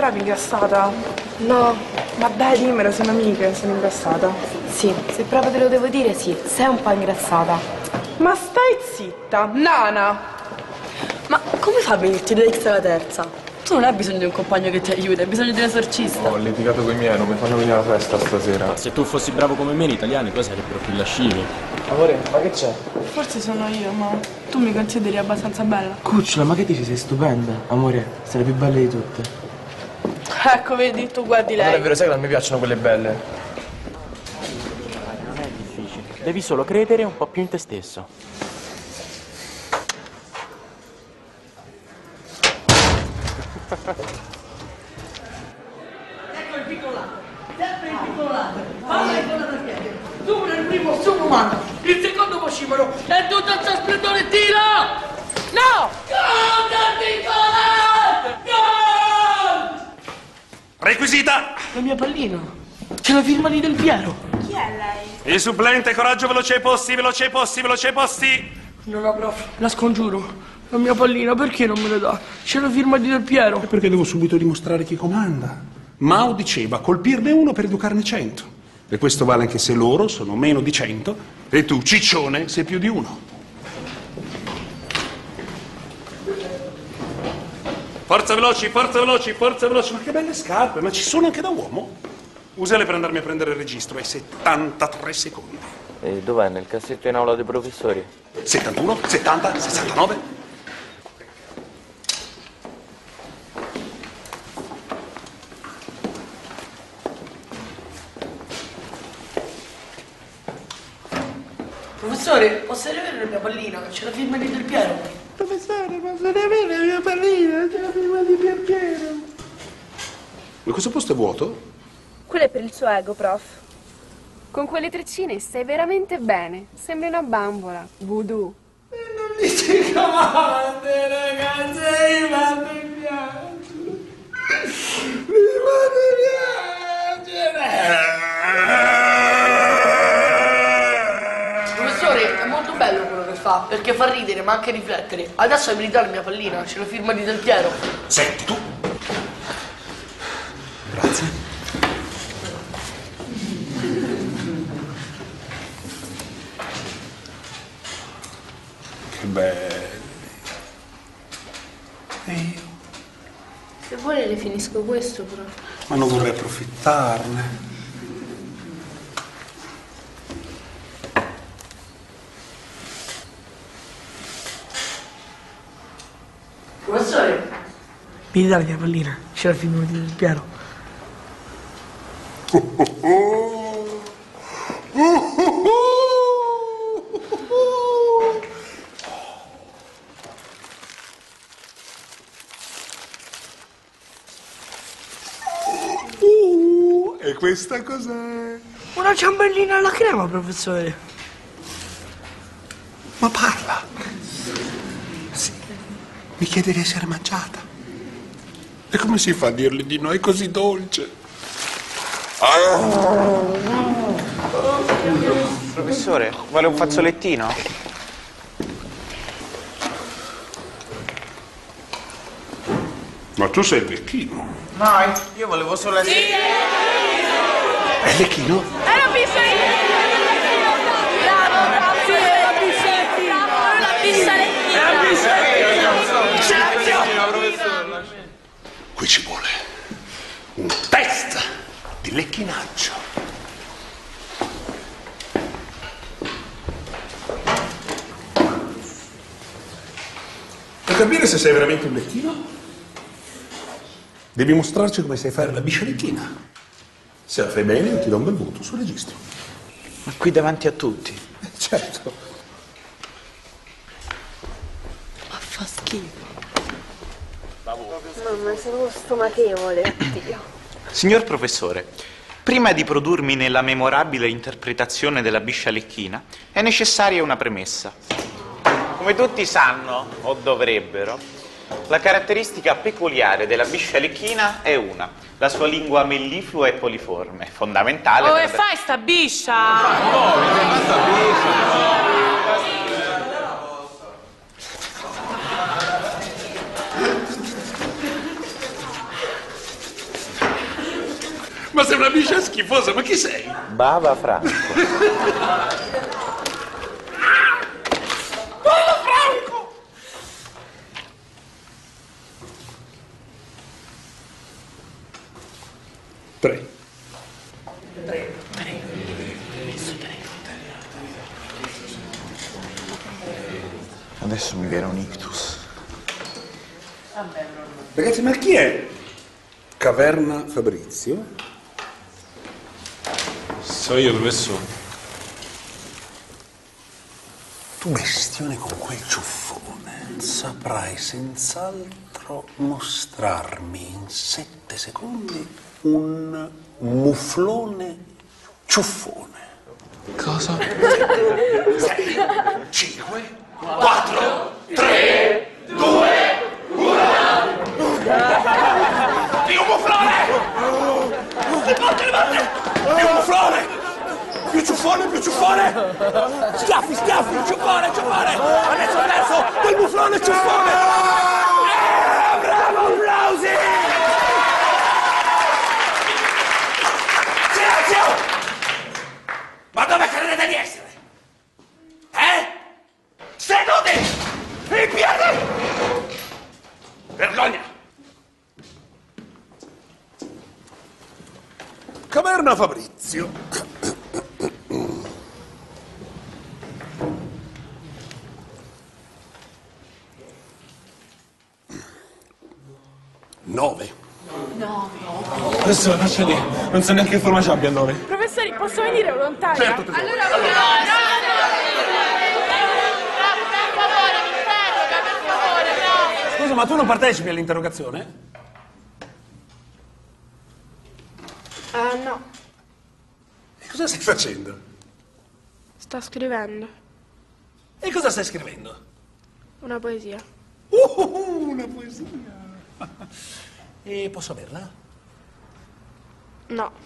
crepi ingrassata? No. Vabbè, dimmelo, siamo amiche, sono ingrassata. Sì, se proprio te lo devo dire, sì, sei un po' ingrassata. Ma stai zitta, nana! Ma come fa a venirti dall'X alla terza? Tu non hai bisogno di un compagno che ti aiuta, hai bisogno di un esorcista. Ho litigato con i miei, non mi fanno venire alla festa stasera. Ma se tu fossi bravo come me in italiano, poi sarebbero più lascivi. Amore, ma che c'è? Forse sono io, ma tu mi consideri abbastanza bella. Cucciola, ma che dici? Sei stupenda. Amore, sei la più bella di tutte. Ecco, vedi, tu guardi lei. Non è vero, sai che non mi piacciono quelle belle. Non è difficile. Devi solo credere un po' più in te stesso. Ecco il piccolo lato, sempre il piccolo lato. Falla e buona perché. Supera il primo subumano, il secondo poscivolo e tutto il suo splendore tira! No! Gol del piccolo lato! Gol! Requisita! La mia pallina, c'è la firma di Del Piero. Chi è lei? Il supplente, coraggio, veloce ai posti, veloce ai posti, veloce ai posti! No, prof, la scongiuro. La mia pallina perché non me la dà? C'è la firma di Del Piero. E perché devo subito dimostrare chi comanda? Mao diceva colpirne uno per educarne 100. E questo vale anche se loro sono meno di 100 e tu, ciccione, sei più di uno. Forza veloci, forza veloci, forza veloci! Ma che belle scarpe, ma ci sono anche da uomo? Usale per andarmi a prendere il registro, hai 73 secondi. E dov'è? Nel cassetto in aula dei professori? 71, 70, 69. Professore, posso riavere la mia pallina? C'è la firma di Del Piero. Professore, posso riavere la mia pallina? C'è la firma di Del Piero. Ma questo posto è vuoto? Quello è per il suo ego, prof. Con quelle treccine stai veramente bene. Sembri una bambola. Voodoo. Non dici comande, ragazze, mi fate piangere. Mi fate piangere. Professore, è molto bello quello che fa, perché fa ridere ma anche riflettere. Adesso hai abilitato la mia pallina, c'è la firma di Del Piero. Senti tu. Grazie. Che belli. E io? Se vuole le finisco questo, però. Ma non vorrei approfittarne. Professore, mi dà la mia pallina, c'è la firma di Del Piero. E questa cos'è? Una ciambellina alla crema, professore. Ma parla. Sì. Mi chiede di essere mangiata. E come si fa a dirgli di no? È così dolce. Professore, vuole un fazzolettino? Ma tu sei il lecchino. No, io volevo solo essere... È il lecchino? È la bisciettina! Bravo, bravo! Sì, è la bisciettina! Bravo, la bisciettina! Qui ci vuole un test di lecchinaggio. Per capire se sei veramente un lecchino, devi mostrarci come sai fare la biscialecchina. Se la fai bene, io ti do un bel voto sul registro. Ma qui davanti a tutti. Certo. Ma fa schifo. Mamma, sono stomatevole, Dio. Signor professore, prima di produrmi nella memorabile interpretazione della biscialecchina è necessaria una premessa. Come tutti sanno, o dovrebbero, la caratteristica peculiare della biscialecchina è una: la sua lingua melliflua e poliforme, fondamentale Oh, per... e fai sta biscia? Ma sei una biscia schifosa, ma chi sei? Bava Franco. Bava Franco! Tre. Adesso mi viene un ictus. Ragazzi, ma chi è Caverna Fabrizio? So io, professore. Tu bestione con quel ciuffone saprai senz'altro mostrarmi in 7 secondi un muflone ciuffone. Cosa? 6, 5, 4, 3, 2, 1. Dio muflone! Dio muflone! Più ciuffone, più ciuffone! Schiaffi, schiaffi, ciuffone, ciuffone! Adesso, quel muflone ciuffone! Bravo, applausi! Silenzio! Ma dove credete di essere? Seduti! In piedi! Vergogna! Caverna Fabrizio. 9. Professore, lascia lì. Non so neanche che forma c'abbia il 9. Professori, posso venire volontaria? Certo, tesoro. Scusa, ma tu non partecipi all'interrogazione? No. E cosa stai facendo? Sto scrivendo E cosa stai scrivendo? una poesia. Una poesia. E posso averla? No.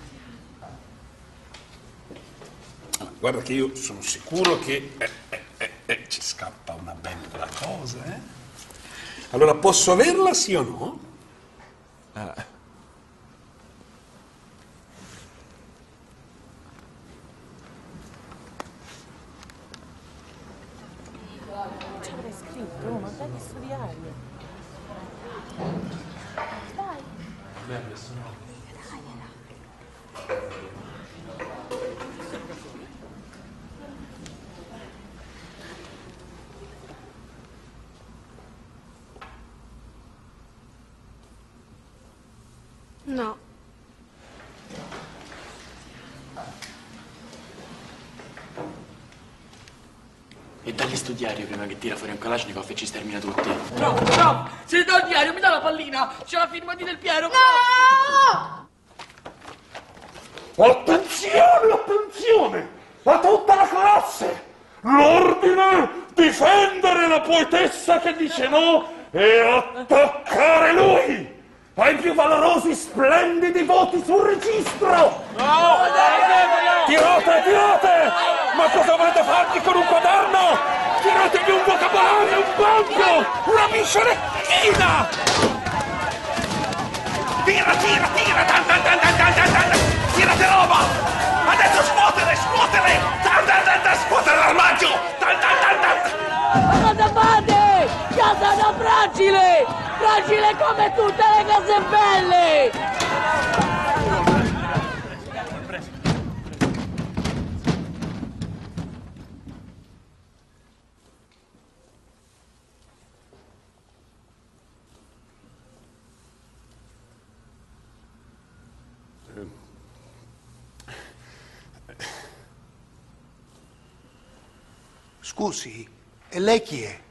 Allora, guarda che io sono sicuro che ci scappa una bella cosa, eh? Allora, posso averla, sì o no? Ci avrei scritto, ma dai che studiare. No. E dagli studiare prima che tira fuori un Kalashnikov e ci stermina tutti. No, no, se ne dà il diario, mi dà la pallina. C'è la firma di Del Piero. No! Attenzione, attenzione! A tutta la classe! L'ordine difendere la poetessa che dice no e attaccare lui! Ai più valorosi, splendidi voti sul registro! No! Tirate, tirate! Ma cosa volete fargli con un quaderno? Tiratevi un vocabolario, un banco! Una bisciolettina! Tira, tira, tira! Dan, dan, dan, dan, dan, dan, dan. Tirate roba! Adesso scuotere, scuotere! Dan, dan, dan, dan, scuotere l'armadio! Dan, dan, dan, dan. Ma cosa fate? Casa da fragile! Fragile come tutte le cose belle! Scusi, e lei chi è?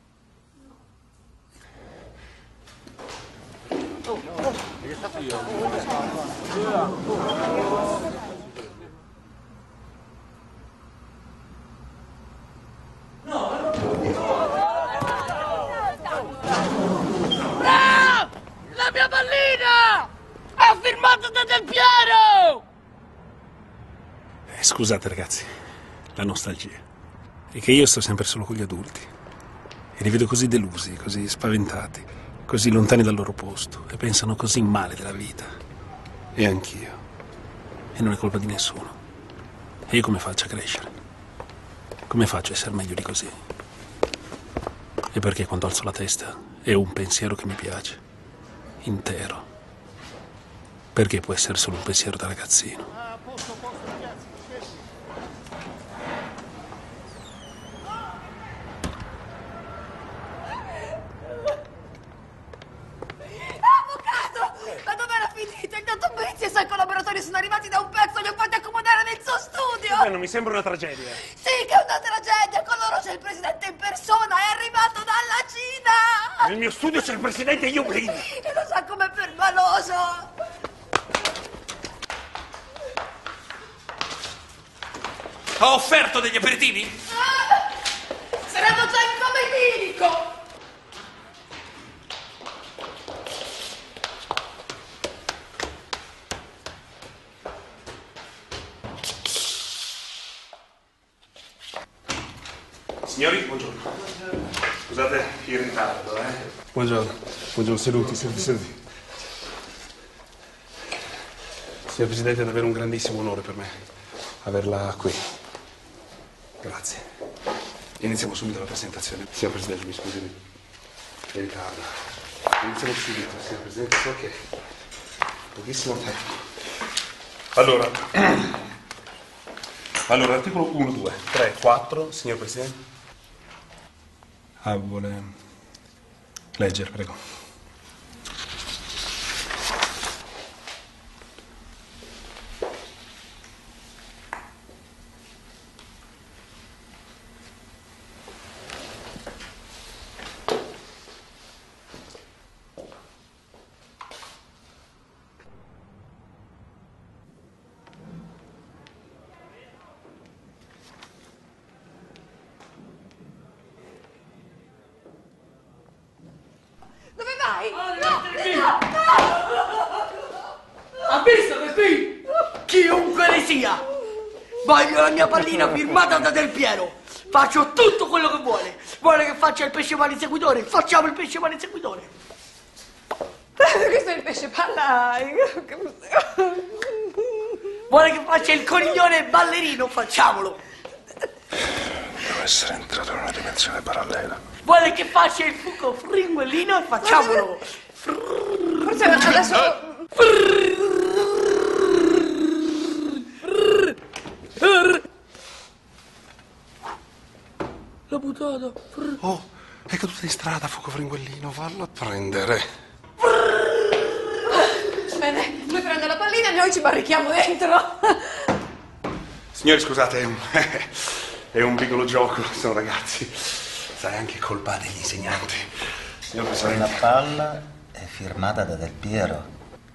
La mia pallina! Ha firmato da Del Piero! Scusate ragazzi, la nostalgia. È che io sto sempre solo con gli adulti. E li vedo così delusi, così spaventati, così lontani dal loro posto e pensano così male della vita. E anch'io. E non è colpa di nessuno. E io come faccio a crescere? Come faccio a essere meglio di così? E perché quando alzo la testa è un pensiero che mi piace, intero. Perché può essere solo un pensiero da ragazzino? Ma dove era finito? Il dottor Brizzi e i suoi collaboratori sono arrivati da un pezzo, li ho fatti accomodare nel suo studio! Non mi sembra una tragedia. Sì che è una tragedia! Con loro c'è il presidente in persona, è arrivato dalla Cina! Nel mio studio c'è il presidente Yulin! E lo sa com'è permaloso! Ha offerto degli aperitivi? Saremo già in comedinico! Signori, buongiorno. Scusate il ritardo, Buongiorno. Buongiorno, seduti. Signor Presidente, è davvero un grandissimo onore per me averla qui. Grazie. Iniziamo subito la presentazione. Signor Presidente, mi scusi il ritardo. Iniziamo subito, signor Presidente, so che pochissimo tempo. Allora, articolo 1, 2, 3, 4, signor Presidente. Vuole leggere, prego. Dove vai? Ha visto che qui, chiunque ne sia, voglio la mia pallina firmata da Del Piero. Faccio tutto quello che vuole. Vuole che faccia il pesce pane seguitore? Facciamo il pesce pane seguitore. Questo è il pesce palla. Vuole che faccia il coniglione ballerino? Facciamolo. Devo essere entrato in una dimensione parallela. Vuole che faccia il fuoco fringuellino? Facciamolo. Forse adesso... L'ho buttato. Oh, è caduta in strada, fuoco fringuellino, fallo a prendere. Bene, lui prende la pallina e noi ci barrichiamo dentro. Signori, scusate, è un piccolo gioco, sono ragazzi. Sai, anche colpa degli insegnanti. Signor Presidente. La palla è firmata da Del Piero.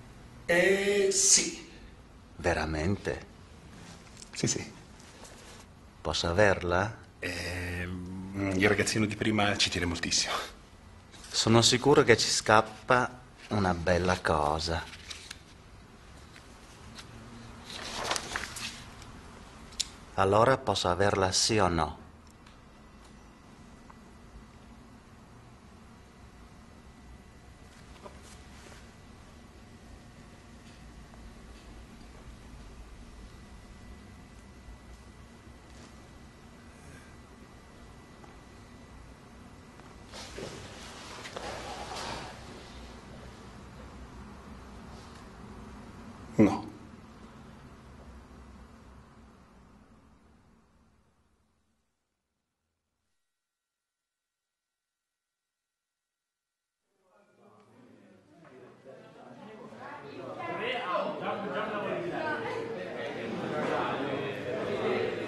Sì. Veramente? Sì. Posso averla? Il ragazzino di prima ci tiene moltissimo. Sono sicuro che ci scappa una bella cosa. Allora posso averla sì o no? No.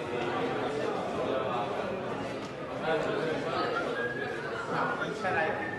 No, non ce l'hai.